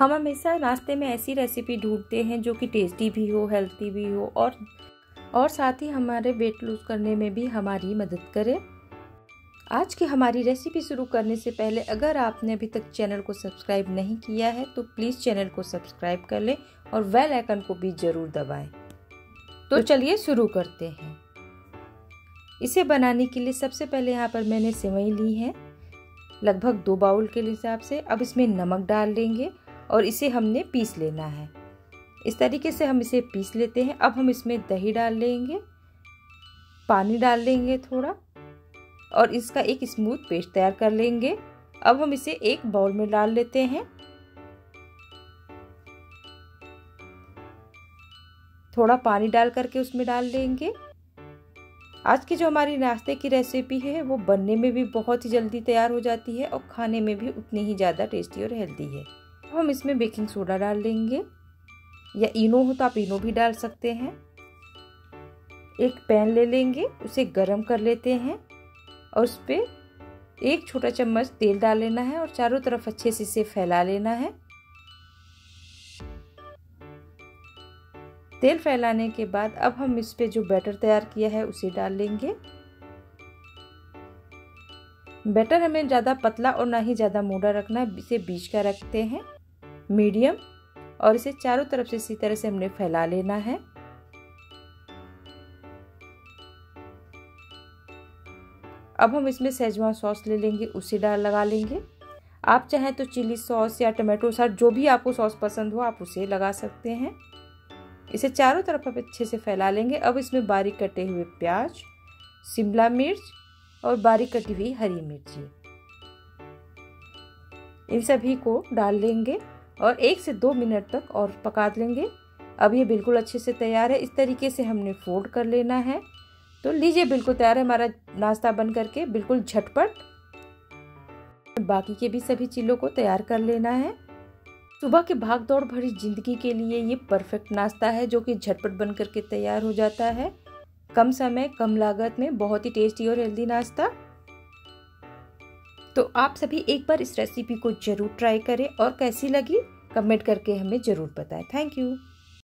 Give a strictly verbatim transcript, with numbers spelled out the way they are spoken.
हम हमेशा नाश्ते में ऐसी रेसिपी ढूंढते हैं जो कि टेस्टी भी हो, हेल्थी भी हो और और साथ ही हमारे वेट लूज करने में भी हमारी मदद करे। आज की हमारी रेसिपी शुरू करने से पहले अगर आपने अभी तक चैनल को सब्सक्राइब नहीं किया है तो प्लीज़ चैनल को सब्सक्राइब कर लें और बेल आइकन को भी ज़रूर दबाएं। तो चलिए शुरू करते हैं। इसे बनाने के लिए सबसे पहले यहाँ पर मैंने सेवई ली है लगभग दो बाउल के हिसाब से। अब इसमें नमक डाल लेंगे और इसे हमने पीस लेना है। इस तरीके से हम इसे पीस लेते हैं। अब हम इसमें दही डाल लेंगे, पानी डाल लेंगे थोड़ा और इसका एक स्मूथ पेस्ट तैयार कर लेंगे। अब हम इसे एक बाउल में डाल लेते हैं। थोड़ा पानी डाल करके उसमें डाल लेंगे। आज की जो हमारी नाश्ते की रेसिपी है वो बनने में भी बहुत ही जल्दी तैयार हो जाती है और खाने में भी उतनी ही ज़्यादा टेस्टी और हेल्दी है। अब हम इसमें बेकिंग सोडा डाल लेंगे या इनो हो तो आप इनो भी डाल सकते हैं। एक पैन ले लेंगे, उसे गरम कर लेते हैं और उस पर एक छोटा चम्मच तेल डाल लेना है और चारों तरफ अच्छे से इसे फैला लेना है। तेल फैलाने के बाद अब हम इस पे जो बैटर तैयार किया है उसे डाल लेंगे। बैटर हमें ज़्यादा पतला और ना ही ज़्यादा मोटा रखना है, इसे बीच का रखते हैं मीडियम, और इसे चारों तरफ से इसी तरह से हमने फैला लेना है। अब हम इसमें शेजवान सॉस ले लेंगे, उसे डाल लगा लेंगे। आप चाहें तो चिली सॉस या टमाटो सॉस, जो भी आपको सॉस पसंद हो आप उसे लगा सकते हैं। इसे चारों तरफ आप अच्छे से फैला लेंगे। अब इसमें बारीक कटे हुए प्याज, शिमला मिर्च और बारीक कटी हुई हरी मिर्ची, इन सभी को डाल लेंगे और एक से दो मिनट तक और पका लेंगे। अब ये बिल्कुल अच्छे से तैयार है। इस तरीके से हमने फोल्ड कर लेना है। तो लीजिए, बिल्कुल तैयार है हमारा नाश्ता बन करके, बिल्कुल झटपट। बाकी के भी सभी चीज़ों को तैयार कर लेना है। सुबह के भाग दौड़ भरी जिंदगी के लिए ये परफेक्ट नाश्ता है जो कि झटपट बन करके तैयार हो जाता है। कम समय कम लागत में बहुत ही टेस्टी और हेल्दी नाश्ता। तो आप सभी एक बार इस रेसिपी को जरूर ट्राई करें और कैसी लगी कमेंट करके हमें जरूर बताएं। Thank you.